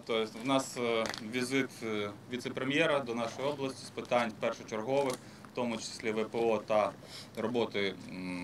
Тобто в нас візит віце-прем'єра до нашої області з питань першочергових, в тому числі ВПО та роботи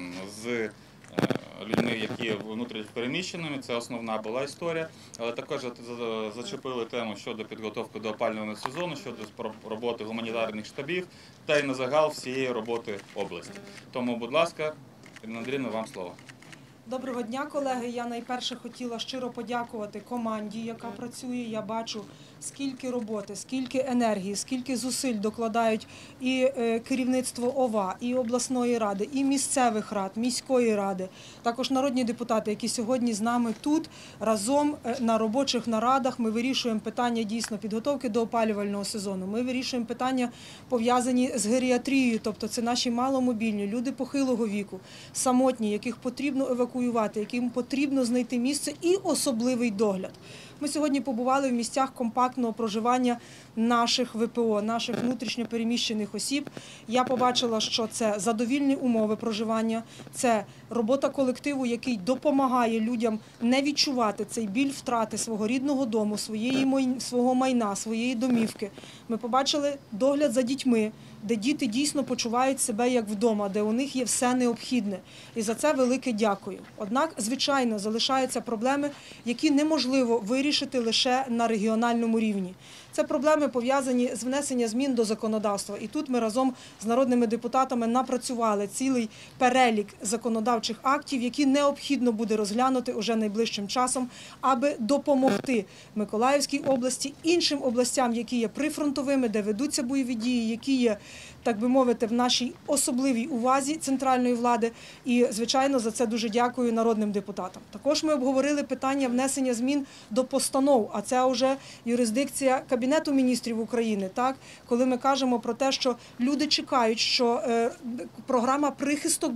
з людьми, які є внутрішньо переміщеними. Це основна була історія. Але також зачепили тему щодо підготовки до опалювального сезону, щодо роботи гуманітарних штабів та й на загал всієї роботи області. Тому, будь ласка, Ірина Андріївна, вам слово. Доброго дня, колеги. Я найперше хотіла щиро подякувати команді, яка працює. Я бачу, скільки роботи, скільки енергії, скільки зусиль докладають і керівництво ОВА, і обласної ради, і місцевих рад, міської ради, також народні депутати, які сьогодні з нами тут, разом на робочих нарадах. Ми вирішуємо питання дійсно підготовки до опалювального сезону. Ми вирішуємо питання, пов'язані з геріатрією, тобто це наші маломобільні, люди похилого віку, самотні, яких потрібно евакуювати, яким потрібно знайти місце і особливий догляд. Ми сьогодні побували в місцях компактного проживання наших ВПО, наших внутрішньопереміщених осіб. Я побачила, що це задовільні умови проживання, це робота колективу, який допомагає людям не відчувати цей біль втрати свого рідного дому, свого майна, своєї домівки. Ми побачили догляд за дітьми, де діти дійсно почувають себе як вдома, де у них є все необхідне. І за це велике дякую. Однак, звичайно, залишаються проблеми, які неможливо вирішити лише на регіональному рівні. Це проблеми, пов'язані з внесенням змін до законодавства. І тут ми разом з народними депутатами напрацювали цілий перелік законодавчих актів, які необхідно буде розглянути уже найближчим часом, аби допомогти Миколаївській області, іншим областям, які є прифронтовими, де ведуться бойові дії, які є, так би мовити, в нашій особливій увазі центральної влади. І, звичайно, за це дуже дякую народним депутатам. Також ми обговорили питання внесення змін до постанов, а це вже юрисдикція Кабінету міністрів України, так? Коли ми кажемо про те, що люди чекають, що програма «Прихисток»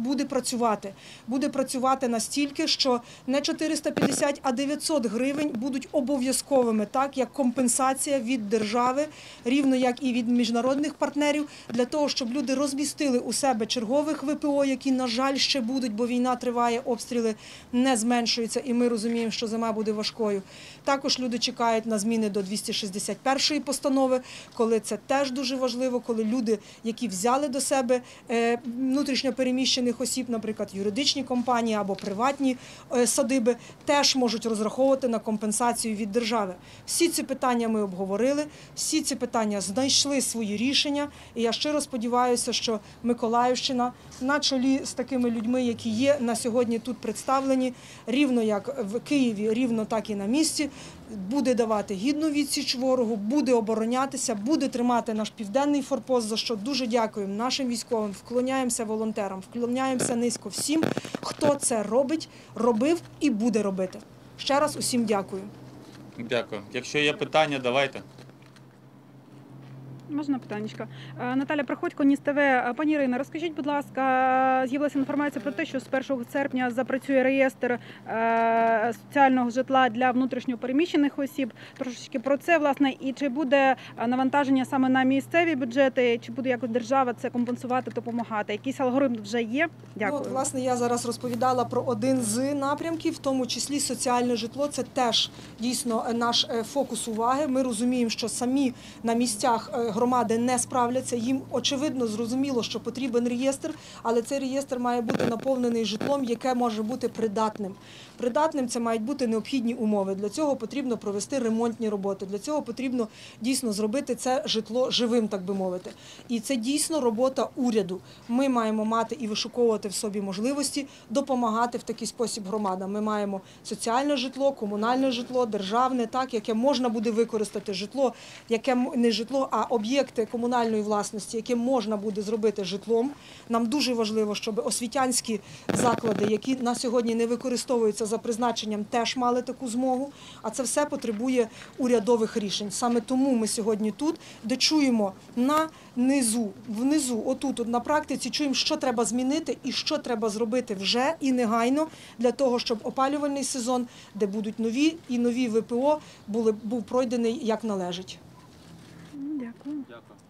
буде працювати настільки, що не 450, а 900 гривень будуть обов'язковими, так, як компенсація від держави, рівно як і від міжнародних партнерів, для того, щоб люди розмістили у себе чергових ВПО, які, на жаль, ще будуть, бо війна триває, обстріли не зменшуються, і ми розуміємо, що зима буде важкою. Також люди чекають на зміни до 261-ї постанови, коли це теж дуже важливо, коли люди, які взяли до себе внутрішньопереміщених осіб, наприклад, юридичні компанії або приватні садиби, теж можуть розраховувати на компенсацію від держави. Всі ці питання ми обговорили, всі ці питання знайшли свої рішення, і я щиро сподіваюся, що Миколаївщина на чолі з такими людьми, які є на сьогодні тут представлені, рівно як в Києві, рівно так і на місці, буде давати гідну відсіч ворогу, буде оборонятися, буде тримати наш південний форпост, за що дуже дякуємо нашим військовим, вклоняємося волонтерам, вклоняємося низько всім, хто це робить, робив і буде робити. Ще раз усім дякую. Дякую. Якщо є питання, давайте. Можна питаннячко? Наталя Приходько, Ніс ТВ. Пані Ірино, розкажіть, будь ласка, з'явилася інформація про те, що з 1 серпня запрацює реєстр соціального житла для внутрішньопереміщених осіб. Трошечки про це, власне, і чи буде навантаження саме на місцеві бюджети, чи буде якось держава це компенсувати, допомагати? Якийсь алгоритм вже є? Дякую. Ну, власне, я зараз розповідала про один з напрямків, в тому числі соціальне житло. Це теж дійсно наш фокус уваги. Ми розуміємо, що самі на місцях громади не справляться. Їм, очевидно, зрозуміло, що потрібен реєстр, але цей реєстр має бути наповнений житлом, яке може бути придатним. Придатним – це мають бути необхідні умови. Для цього потрібно провести ремонтні роботи. Для цього потрібно дійсно зробити це житло живим, так би мовити. І це дійсно робота уряду. Ми маємо мати і вишуковувати в собі можливості допомагати в такий спосіб громадам. Ми маємо соціальне житло, комунальне житло, державне, так, яке можна буде використати, житло, яке не житло, а об'єкти комунальної власності, які можна буде зробити житлом. Нам дуже важливо, щоб освітянські заклади, які на сьогодні не використовуються за призначенням, теж мали таку змогу. А це все потребує урядових рішень. Саме тому ми сьогодні тут, де чуємо внизу, отут, на практиці, чуємо, що треба змінити і що треба зробити вже і негайно для того, щоб опалювальний сезон, де будуть нові ВПО, був пройдений як належить. Дякую. Дякую.